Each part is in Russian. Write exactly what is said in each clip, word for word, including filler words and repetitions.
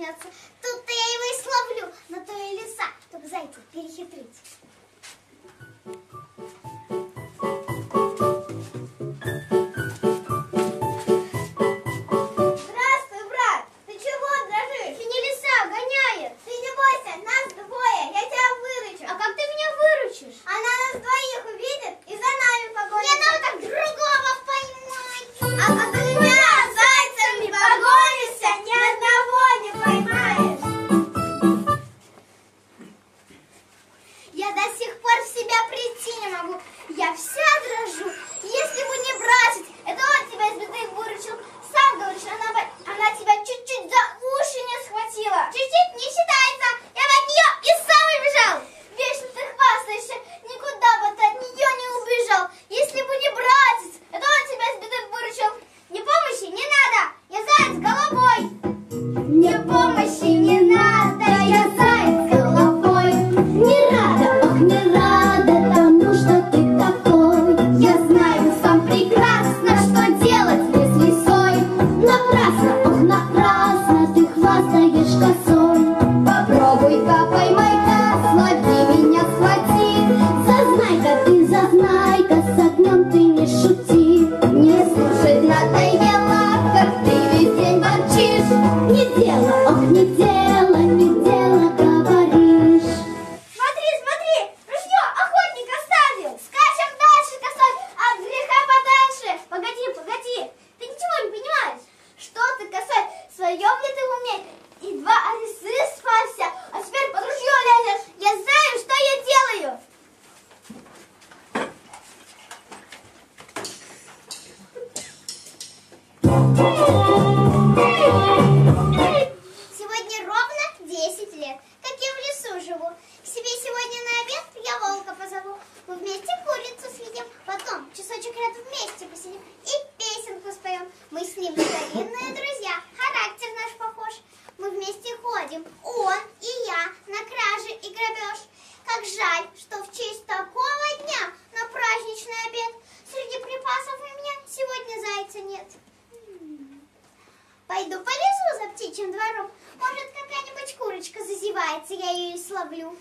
вернется. Тут-то я его и словлю, на то и лиса, чтобы зайца перехитрить. Пойду полезу за птичьим двором. Может, какая-нибудь курочка зазевается, я ее и словлю.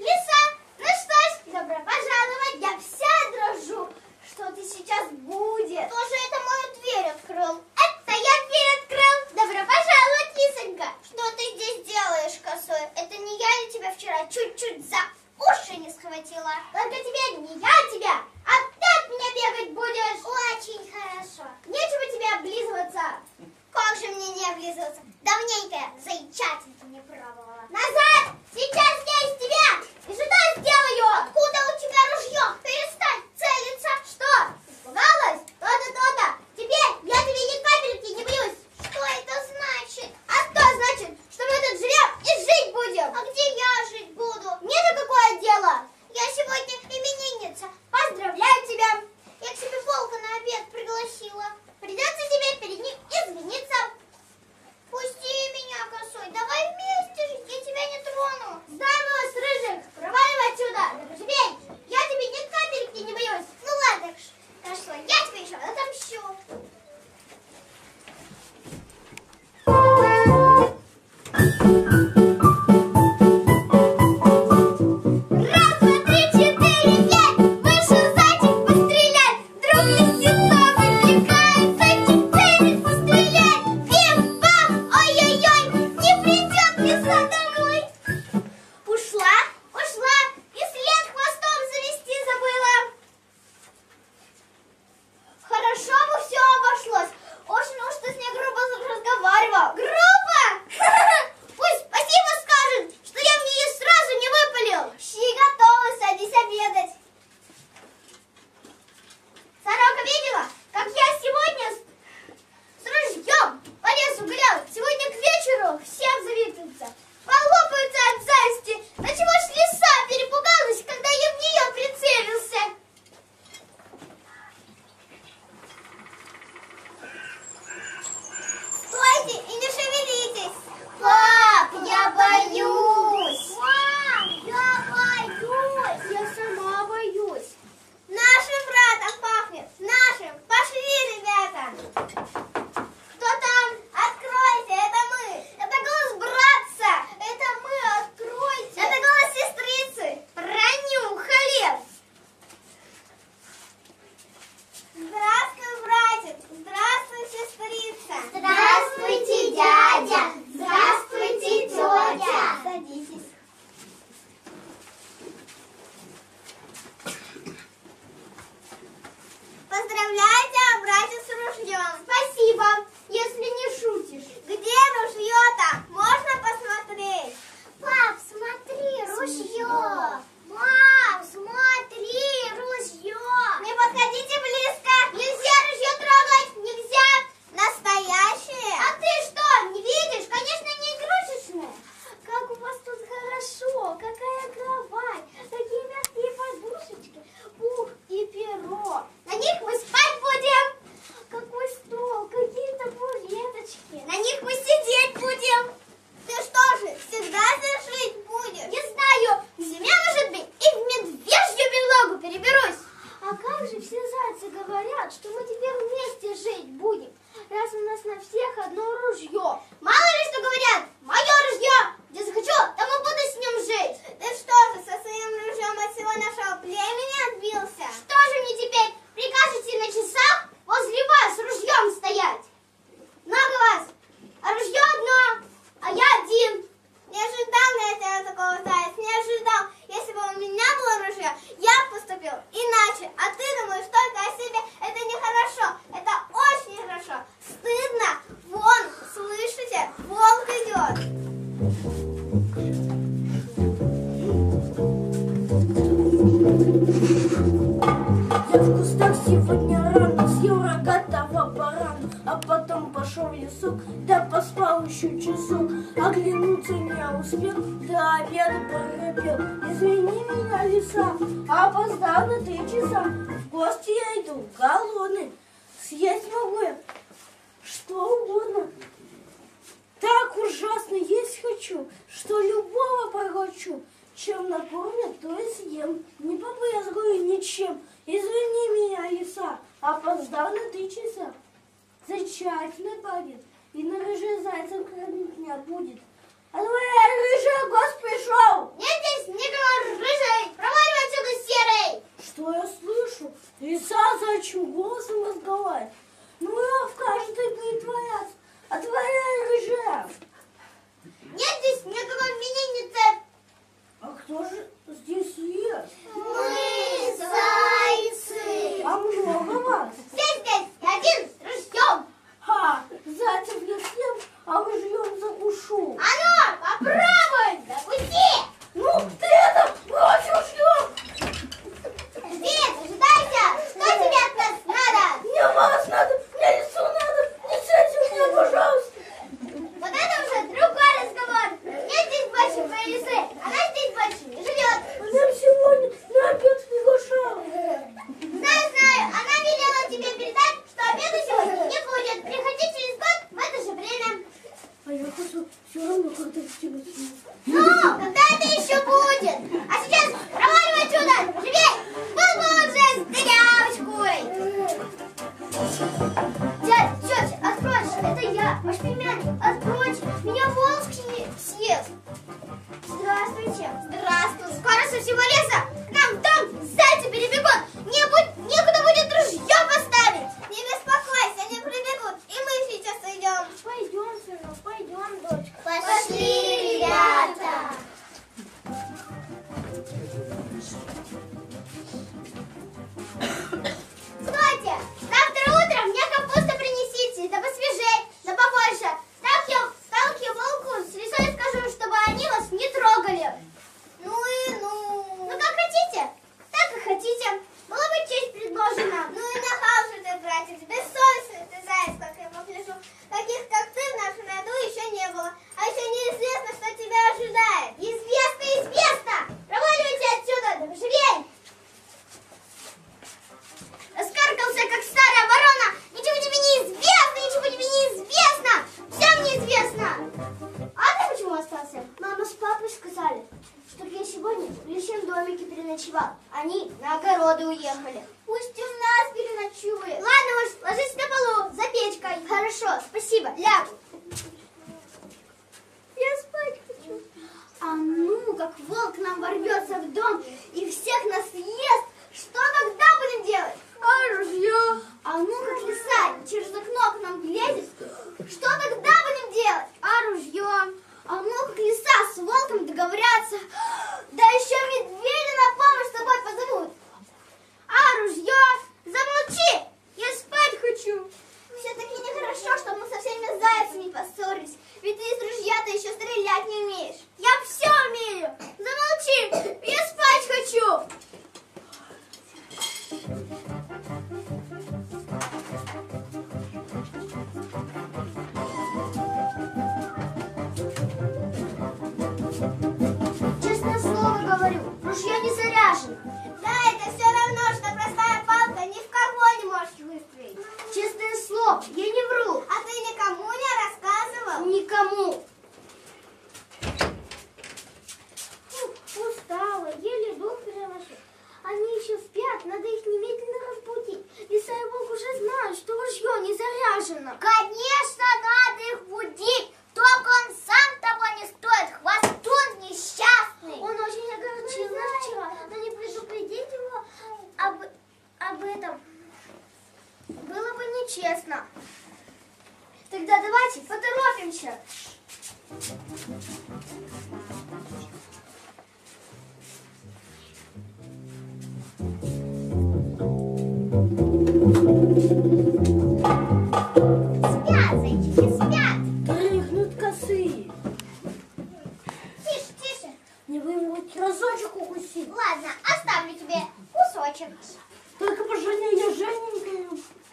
Сейчас будет. Только теперь не я тебя, а ты от меня бегать будешь. Очень хорошо. Нечего тебе облизываться. Как же мне не облизываться? Давненько я зайчатинки не пробовала. Назад! Сейчас я из тебя! И что я сделаю? Откуда у тебя ружье? Перестань целиться. Что? Испугалась? То-то, то-то. Теперь я тебе ни капельки не боюсь. Что это значит? А что значит? Что мы тут живем и жить будем. А где я жить буду? Мне-то какое дело? Я сегодня именинница. Поздравляю тебя. Я к себе волка на обед пригласила. Придется тебе перед ним извиниться. Пусти меня, косой. Давай вместе жить. Я тебя не трону. Сдамос, рыжик. Проваливай отсюда. Да пожалей. Я тебе ни капельки не боюсь. Ну ладно, косой. Я тебе еще отомщу. Оглянуться не успел, до обеда поропел. Извини меня, лиса, опоздал на три часа. В гости я иду, голодный. Съесть могу я что угодно. Так ужасно есть хочу, что любого проглочу. Чем накормят, то и съем. Не побрезгую ничем. Извини меня, лиса, опоздал на три часа. Замечательный побед. И на рыжий зайцем кормить меня будет. А твоя рыжая гость пришел. Нет здесь никого рыжей. Проваливай отсюда, серый. Что я слышу? Лиса зайчим голосом разговаривает. Ну, в каждой притворяться. А твоя рыжая? Нет здесь никакой именинницы. А кто же здесь есть? Мы. Они на огороды уехали. Пусть у нас переночуют. Ладно уж, ложись на полу, за печкой. Хорошо, спасибо, лягу. Я спать хочу. А ну, как волк нам ворвется в дом и всех нас съест, что тогда будем делать? А ружье? А ну, как лиса через окно к нам лезет, что тогда будем делать? А ружье? А ну, как лиса с волком договорятся, да еще медведя на помощь с тобой позовут. А ружье? Замолчи, я спать хочу. Все-таки нехорошо, что мы со всеми зайцами поссорились, ведь ты из ружья-то еще стрелять не умеешь. Я все умею. Замолчи, я спать хочу. Честное слово говорю, ружье не заряжено. Да, это все равно, что простая палка ни в кого не можешь выстрелить. Честное слово, я не вру. А ты никому не рассказывал? Никому. Фу, устала, еле дух переношу. Они еще спят, надо их немедленно разбудить. Лиса и волк уже знают, что ружье не заряжено. Конечно, надо их будить. Только он сам того не стоит, хвостун несчастный. Он очень огорчил нас вчера, но не предупредить его об, об этом было бы нечестно. Тогда давайте поторопимся. Спят, зайчики, спят. Дрыхнут косы. Тише, тише. Не вы ему хоть разочек укусить. Ладно, оставлю тебе кусочек. Только пожалей, я Жененькая.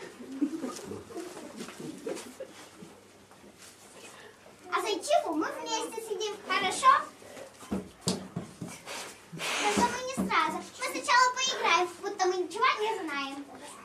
А зайчиху мы вместе сидим, хорошо? Только мы не сразу. Мы сначала поиграем, будто мы ничего не знаем.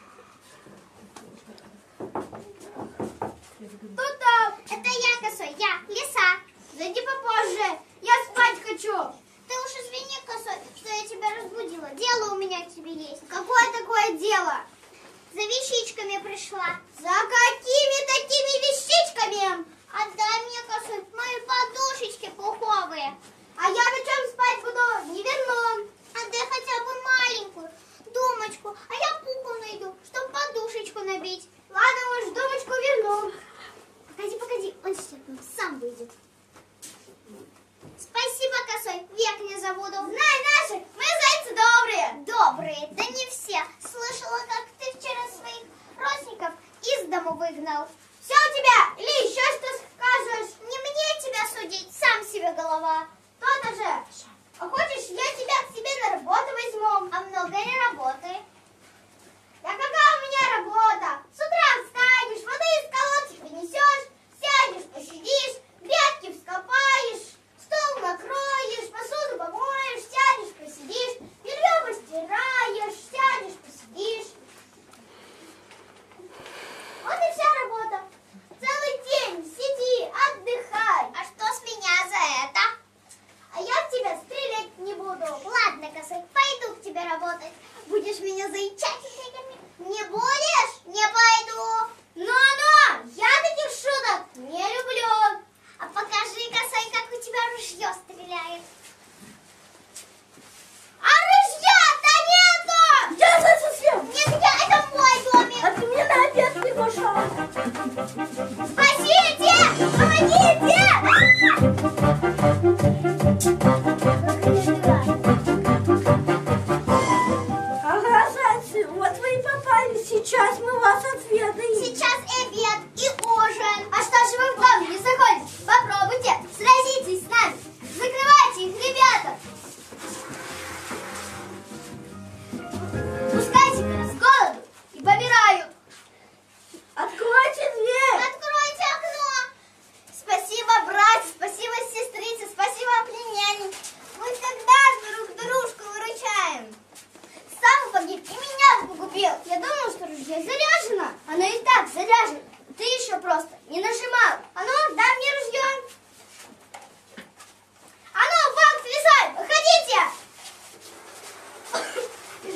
Кто там? Это я, косой, я, лиса. Зайди попозже, я спать хочу. Ты уж извини, косой, что я тебя разбудила. Дело у меня к тебе есть. Какое такое дело? За вещичками пришла. За какими такими вещичками? Отдай мне, косой, мои подушечки пуховые. А я на чем спать буду? Не верну. Отдай хотя бы маленькую думочку, а я пуху найду, чтобы подушечку набить. Ладно, уж думочку верну. Погоди, погоди, он сейчас сам выйдет. Спасибо, косой, век не забуду. Знай наши, мы зайцы добрые. Добрые, да не все. Слышала, как ты вчера своих родственников из дому выгнал. Все у тебя, или еще что скажешь? Не мне тебя судить, сам себе голова. То-то же. А хочешь, я тебя к себе на работу возьму? А много ли работы? Да какая у меня работа? С утра встанешь, воды из колодца принесешь, сядешь, посидишь, грядки вскопаешь, стол накроешь, посуду помоешь, сядешь, посидишь, белье постираешь, сядешь, посидишь. Вот и вся работа. Целый день сиди, отдыхай. А что с меня за это? А я в тебя стрелять не буду. Ладно, косой, пойду к тебе работать. Будешь меня заичать? Не будешь? Не пойду. Но-но, я таких шуток не люблю. А покажи, косой, как у тебя ружье стреляет. А ружья-то нету! Я совсем! Нет, я, это мой домик. А ты мне на обед приглашала. Спасите! Помогите! Ага, зайцы, вот вы и попали. Сейчас мы вас отведаем. Сейчас обед и ужин. А что же вы в дом не заходите? Попробуйте, сразитесь с нами. Закрывайте их, ребята. Пускайте-ка с голоду и помираю. Откройте дверь. Откройте окно. Спасибо, братья, спасибо, сестрица, спасибо, племянник. Мы всегда друг дружку выручаем. Сам погиб и меня погубил. Я думала, что ружье заряжено. Оно и так заряжено. Ты еще просто не нажимал. А ну, дай мне ружье. А ну, волк с лисой, выходите.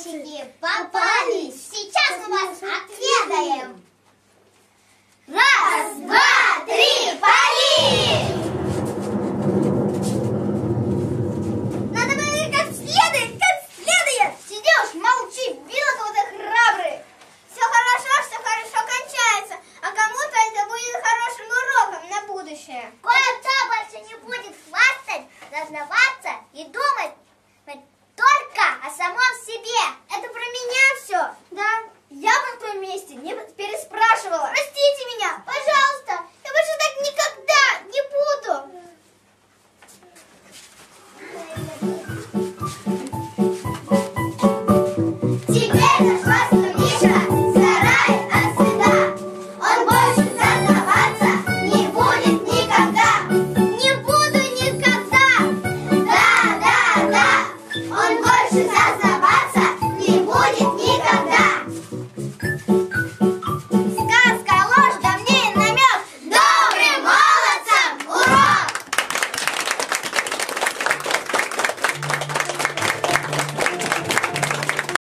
Мальчики попались. Сейчас мы вас отведаем. Раз, два, три, пали! Надо было как следует, как следует. Сидишь, молчи, видно, кого ты храбрый. Все хорошо, все хорошо кончается, а кому-то это будет хорошим уроком на будущее. Кое-кто больше не будет хвастать, дознаваться и думать только о самом себе. Это про меня все. Да, я бы на твоем месте не переспрашивала. Простите меня, пожалуйста, я больше так никогда не буду. Теперь наш пастор Миша сгорает от стыда. Он больше зазнаваться не будет никогда. Не буду никогда. Да, да, да. Он больше зазнаваться